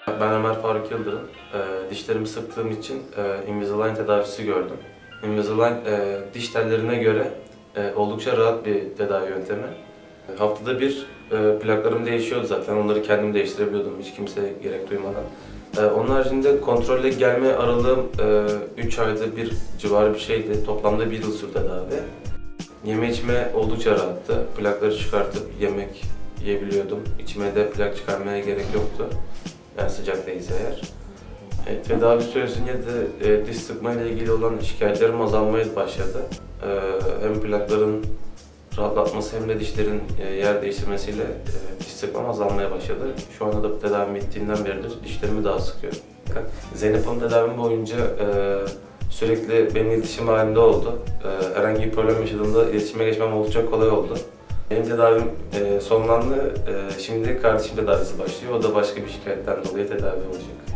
Ben Ömer Faruk Yıldırım. Dişlerimi sıktığım için Invisalign tedavisi gördüm. Invisalign diş tellerine göre oldukça rahat bir tedavi yöntemi. Haftada bir plaklarım değişiyordu zaten. Onları kendim değiştirebiliyordum hiç kimseye gerek duymadan. Onun haricinde kontrolle gelme aralığım 3 ayda bir civarı bir şeydi. Toplamda 1 yıl sürdü tedavi. Yeme içme oldukça rahattı. Plakları çıkartıp yemek yiyebiliyordum. İçime de plak çıkarmaya gerek yoktu. Yani sıcaktayız eğer. Tedavi süresince de diş sıkma ile ilgili olan şikayetlerim azalmaya başladı. Hem plakların rahatlatması hem de dişlerin yer değiştirmesiyle diş sıkmam azalmaya başladı. Şu anda da tedavim bittiğinden beridir dişlerimi daha sıkıyorum. Zeynep Hanım tedavim boyunca sürekli benimle iletişim halinde oldu. Herhangi bir problem yaşadığımda iletişime geçmem oldukça kolay oldu. Benim tedavim sonlandı. Şimdi kardeşim tedavisi başlıyor. O da başka bir şikayetten dolayı tedavi olacak.